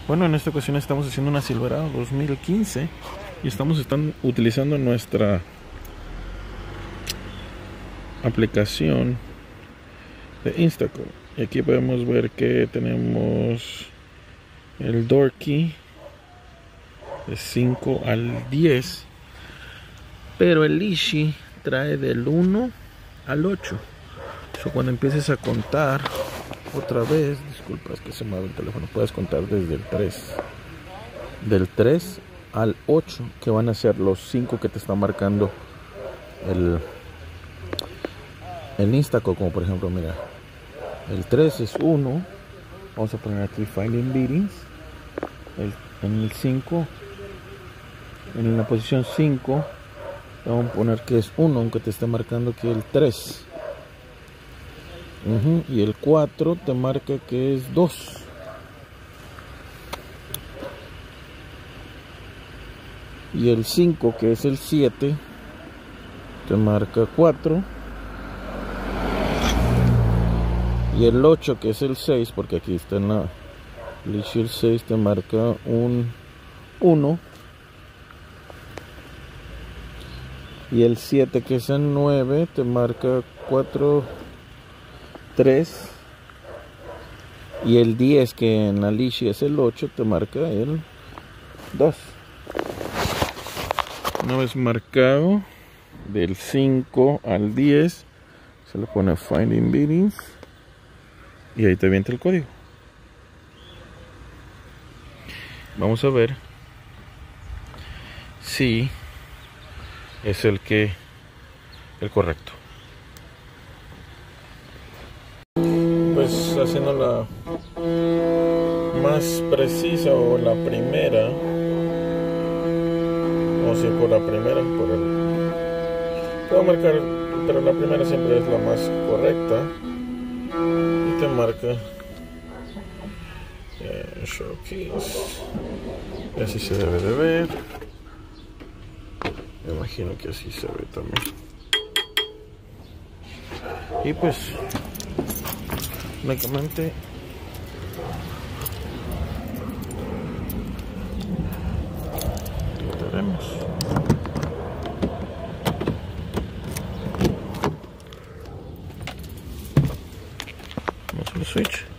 Bueno, en esta ocasión estamos haciendo una Silverado 2015 y estamos utilizando nuestra aplicación de Instacart. Y aquí podemos ver que tenemos el door key de 5 al 10, pero el Lishi trae del 1 al 8. Cuando empieces a contar otra vez, disculpa, es que se mueve el teléfono, puedes contar desde el 3, del 3 al 8, que van a ser los 5 que te está marcando el Instacart. Como por ejemplo, mira, el 3 es 1, vamos a poner aquí Finding Beatings, en el 5, en la posición 5, vamos a poner que es 1, aunque te esté marcando aquí el 3. Y el 4 te marca que es 2. Y el 5, que es el 7, te marca 4. Y el 8, que es el 6, porque aquí está en la Lishi, el 6 te marca un 1. Y el 7, que es el 9, te marca 4, 3. Y el 10, que en la Lishi es el 8, te marca el 2. Una vez marcado, del 5 al 10, se le pone Finding Beatings y ahí te avienta el código. Vamos a ver si es el correcto. Pues haciendo la más precisa, o la primera, vamos a ir por la primera, te va a marcar, pero la primera siempre es la más correcta y te marca show keys. Así se debe de ver, me imagino que así se ve también. Y pues únicamente lo veremos. Vamos al switch.